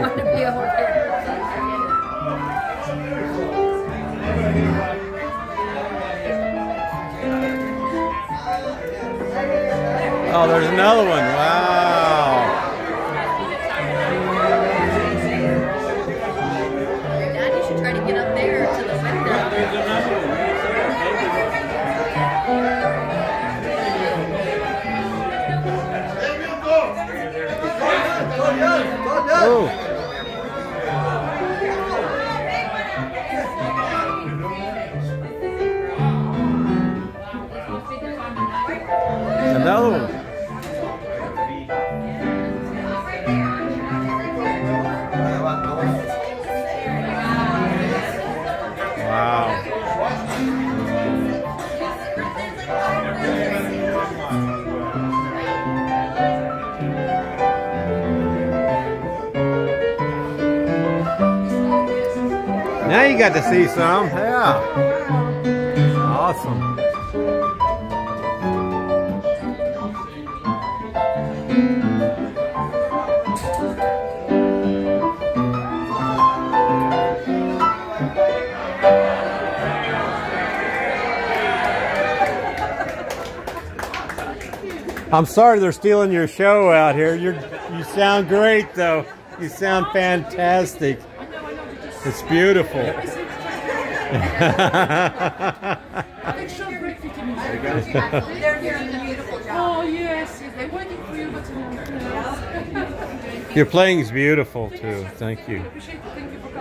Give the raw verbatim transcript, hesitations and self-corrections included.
want to be over there. Oh, there's another one. Wow. Dad, you should try to get up there to the window. Oh. Another one. Wow. Now you got to see some. Yeah. Awesome. I'm sorry they're stealing your show out here. You're, you sound great, though. You sound fantastic. It's beautiful. They're doing a beautiful job. Oh, yes, yes. They're waiting for you, but Your playing's beautiful, too. Thank you. I appreciate it. Thank you for